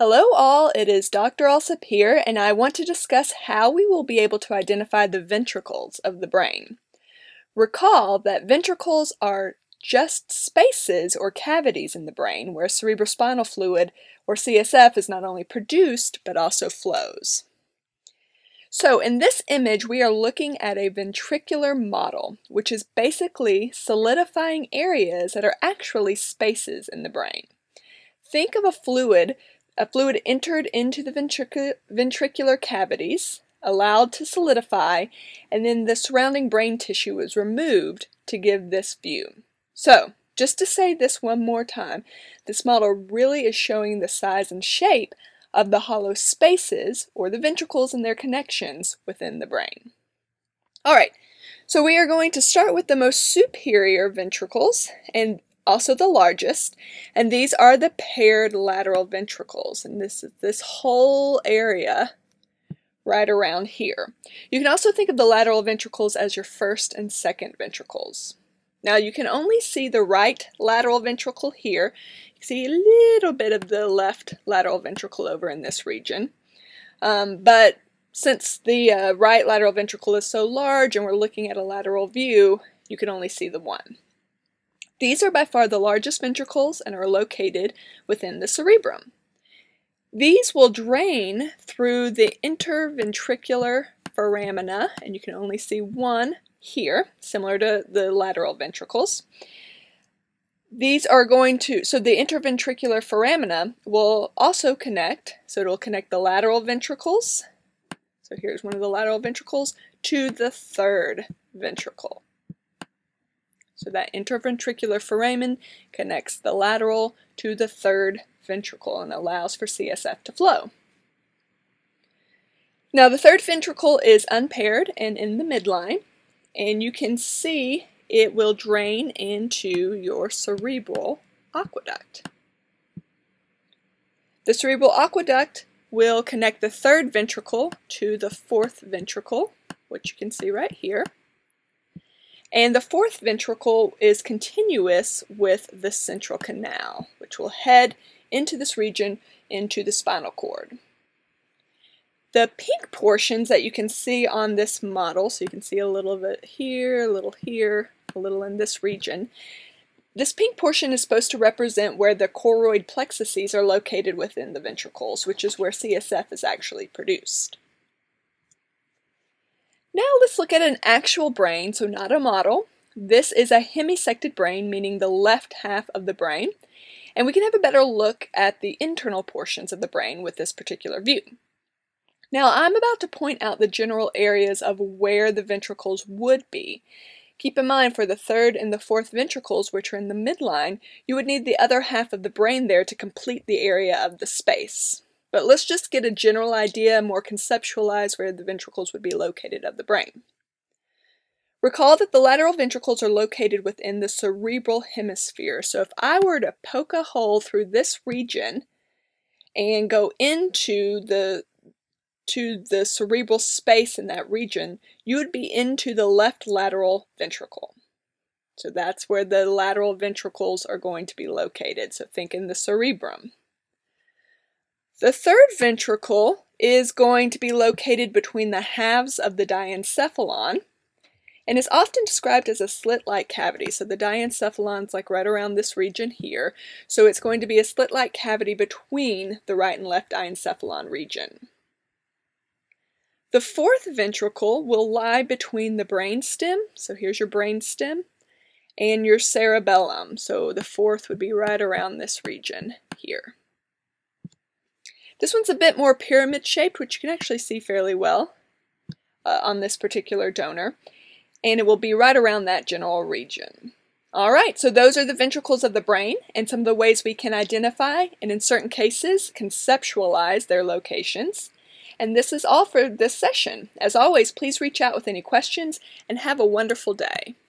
Hello all, it is Dr. Alsop here, and I want to discuss how we will be able to identify the ventricles of the brain. Recall that ventricles are just spaces or cavities in the brain where cerebrospinal fluid, or CSF, is not only produced but also flows. So in this image we are looking at a ventricular model, which is basically solidifying areas that are actually spaces in the brain. Think of a fluid entered into the ventricular cavities, allowed to solidify, and then the surrounding brain tissue is removed to give this view. So, just to say this one more time, this model really is showing the size and shape of the hollow spaces, or the ventricles and their connections, within the brain. Alright, so we are going to start with the most superior ventricles, and also the largest, and these are the paired lateral ventricles, and this is this whole area right around here. You can also think of the lateral ventricles as your first and second ventricles. Now you can only see the right lateral ventricle here. You can see a little bit of the left lateral ventricle over in this region, but since the right lateral ventricle is so large and we're looking at a lateral view, you can only see the one. These are by far the largest ventricles and are located within the cerebrum. These will drain through the interventricular foramina, and you can only see one here, similar to the lateral ventricles. These are going to, so the interventricular foramina will also connect, so it will connect the lateral ventricles, so here's one of the lateral ventricles, to the third ventricle. So that interventricular foramen connects the lateral to the third ventricle and allows for CSF to flow. Now the third ventricle is unpaired and in the midline, and you can see it will drain into your cerebral aqueduct. The cerebral aqueduct will connect the third ventricle to the fourth ventricle, which you can see right here. And the fourth ventricle is continuous with the central canal, which will head into this region into the spinal cord. The pink portions that you can see on this model, so you can see a little bit here, a little here, a little in this region, this pink portion is supposed to represent where the choroid plexuses are located within the ventricles, which is where CSF is actually produced. Now let's look at an actual brain, so not a model. This is a hemisected brain, meaning the left half of the brain, and we can have a better look at the internal portions of the brain with this particular view. Now I'm about to point out the general areas of where the ventricles would be. Keep in mind, for the third and the fourth ventricles, which are in the midline, you would need the other half of the brain there to complete the area of the space. But let's just get a general idea, more conceptualize where the ventricles would be located of the brain. Recall that the lateral ventricles are located within the cerebral hemisphere. So if I were to poke a hole through this region and go into the cerebral space in that region, you would be into the left lateral ventricle. So that's where the lateral ventricles are going to be located. So think in the cerebrum. The third ventricle is going to be located between the halves of the diencephalon and is often described as a slit-like cavity. So the diencephalon is like right around this region here. So it's going to be a slit-like cavity between the right and left diencephalon region. The fourth ventricle will lie between the brainstem, so here's your brainstem, and your cerebellum. So the fourth would be right around this region here. This one's a bit more pyramid shaped, which you can actually see fairly well on this particular donor, and it will be right around that general region. Alright, so those are the ventricles of the brain and some of the ways we can identify and in certain cases conceptualize their locations. And this is all for this session. As always, please reach out with any questions and have a wonderful day.